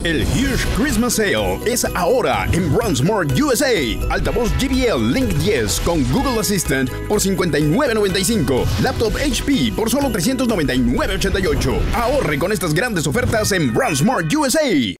El Huge Christmas Sale es ahora en Brownsmart, USA. Altavoz JBL Link 10 con Google Assistant por $59.95. Laptop HP por solo $399.88. Ahorre con estas grandes ofertas en Brownsmart, USA.